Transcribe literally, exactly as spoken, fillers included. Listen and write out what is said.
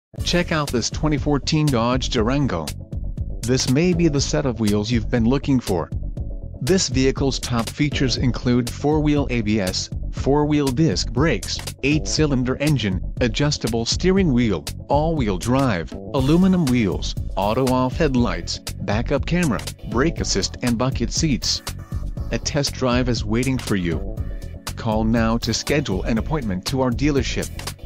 Check out this twenty fourteen Dodge Durango. This may be the set of wheels you've been looking for. This vehicle's top features include four-wheel A B S, four-wheel disc brakes, eight-cylinder engine, adjustable steering wheel, all-wheel drive, aluminum wheels, auto-off headlights, backup camera, brake assist and bucket seats. A test drive is waiting for you. Call now to schedule an appointment to our dealership.